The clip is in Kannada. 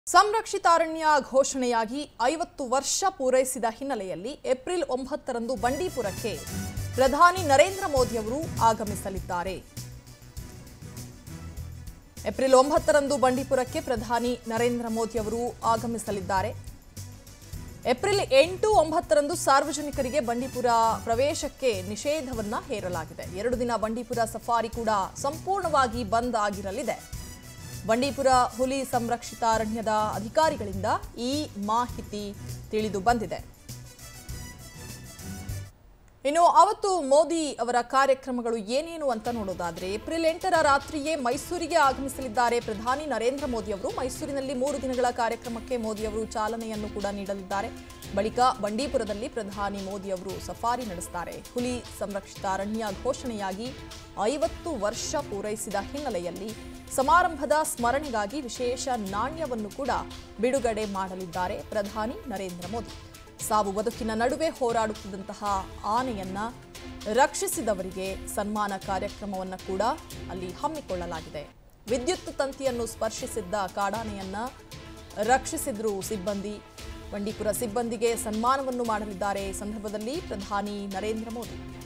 ಸಂರಕ್ಷಿತಾರಣ್ಯ ಘೋಷಣೆಯಾಗಿ 50 ವರ್ಷ ಪೂರೈಸಿದ ಹಿನ್ನೆಲೆಯಲ್ಲಿ ಏಪ್ರಿಲ್ 9ರಂದು ಬಂಡೀಪುರಕ್ಕೆ ಪ್ರಧಾನಿ ನರೇಂದ್ರ ಮೋದಿ ಅವರು ಆಗಮಿಸಲಿದ್ದಾರೆ. ಏಪ್ರಿಲ್ 9ರಂದು ಬಂಡೀಪುರಕ್ಕೆ ಪ್ರಧಾನಿ ನರೇಂದ್ರ ಮೋದಿ ಅವರು ಆಗಮಿಸಲಿದ್ದಾರೆ. ಏಪ್ರಿಲ್ 8, 9ರಂದು ಸಾರ್ವಜನಿಕರಿಗೆ ಬಂಡೀಪುರ ಪ್ರವೇಶಕ್ಕೆ ನಿಷೇಧವನ್ನ ಹೇರಲಾಗಿದೆ. 2 ದಿನ ಬಂಡೀಪುರ ಸಫಾರಿ ಕೂಡ ಸಂಪೂರ್ಣವಾಗಿ ಬಂದ್ ಆಗಿರಲಿದೆ. ಬಂಡೀಪುರ ಹುಲಿ ಸಂರಕ್ಷಿತಾರಣ್ಯದ ಅಧಿಕಾರಿಗಳಿಂದ ಈ ಮಾಹಿತಿ ತಿಳಿದು ಬಂದಿದೆ. ಇನ್ನು ಅವತ್ತು ಮೋದಿ ಅವರ ಕಾರ್ಯಕ್ರಮಗಳು ಏನೇನು ಅಂತ ನೋಡೋದಾದ್ರೆ, ಏಪ್ರಿಲ್ 8ರ ರಾತ್ರಿಯೇ ಮೈಸೂರಿಗೆ ಆಗಮಿಸಲಿದ್ದಾರೆ ಪ್ರಧಾನಿ ನರೇಂದ್ರ ಮೋದಿ ಅವರು. ಮೈಸೂರಿನಲ್ಲಿ 3 ದಿನಗಳ ಕಾರ್ಯಕ್ರಮಕ್ಕೆ ಮೋದಿ ಅವರು ಚಾಲನೆಯನ್ನು ಕೂಡ ನೀಡಲಿದ್ದಾರೆ. ಬಳಿಕ ಬಂಡೀಪುರದಲ್ಲಿ ಪ್ರಧಾನಿ ಮೋದಿ ಅವರು ಸಫಾರಿ ನಡೆಸುತ್ತಾರೆ. ಹುಲಿ ಸಂರಕ್ಷಿತಾರಣ್ಯ ಘೋಷಣೆಯಾಗಿ 50 ವರ್ಷ ಪೂರೈಸಿದ ಹಿನ್ನೆಲೆಯಲ್ಲಿ ಸಮಾರಂಭದ ಸ್ಮರಣೆಗಾಗಿ ವಿಶೇಷ ನಾಣ್ಯವನ್ನು ಕೂಡ ಬಿಡುಗಡೆ ಮಾಡಲಿದ್ದಾರೆ ಪ್ರಧಾನಿ ನರೇಂದ್ರ ಮೋದಿ. ಸಾವು ಬದುಕಿನ ನಡುವೆ ಹೋರಾಡುತ್ತಿದ್ದಂತಹ ಆನೆಯನ್ನ ರಕ್ಷಿಸಿದವರಿಗೆ ಸನ್ಮಾನ ಕಾರ್ಯಕ್ರಮವನ್ನು ಕೂಡ ಅಲ್ಲಿ ಹಮ್ಮಿಕೊಳ್ಳಲಾಗಿದೆ. ವಿದ್ಯುತ್ ತಂತಿಯನ್ನು ಸ್ಪರ್ಶಿಸಿದ್ದ ಕಾಡಾನೆಯನ್ನ ರಕ್ಷಿಸಿದ್ರು ಸಿಬ್ಬಂದಿ. ಬಂಡೀಪುರ ಸಿಬ್ಬಂದಿಗೆ ಸನ್ಮಾನವನ್ನು ಮಾಡಲಿದ್ದಾರೆ ಈ ಸಂದರ್ಭದಲ್ಲಿ ಪ್ರಧಾನಿ ನರೇಂದ್ರ ಮೋದಿ.